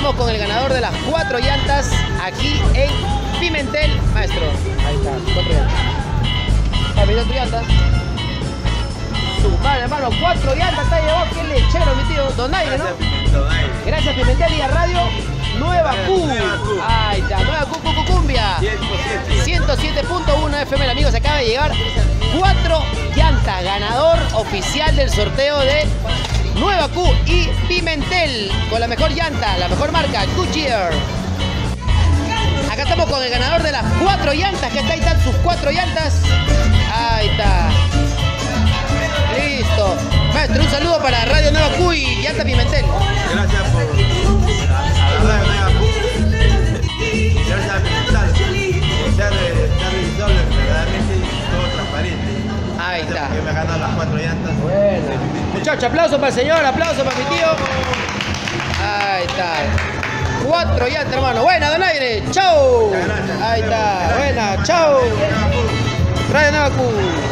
estamos con el ganador de las 4 llantas aquí en Pimentel, maestro. Ahí está, 4 llantas. Ahí está tu llanta. Su madre, hermano, 4 llantas está llevado. Qué lechero, mi tío. Donaire, ¿no? Gracias, Pimentel y a Radio Nueva Q. Ahí está, Nueva Q, Cumbia. 107.1 FM, amigos. Acaba de llegar 4 llantas. Ganador oficial del sorteo de Nueva Q y Pimentel. Con la mejor llanta, la mejor marca, Goodyear. Acá estamos con el ganador de las 4 llantas. Que ahí están sus 4 llantas. Ahí está. Listo. Maestro, un saludo para Radio Nueva Q y Llanta Pimentel. Gracias por a la Radio Nueva Q. Gracias a Pimentel. Ser revisable, verdaderamente todo transparente. Ahí está. Que me ganan las 4 llantas. Bueno. Muchachos, aplauso para el señor, aplauso para mi tío. Ahí está. 4 llantas, hermano. Buena, Donaire. Chau. Ahí está. Buena, chau. Radio Nueva Q.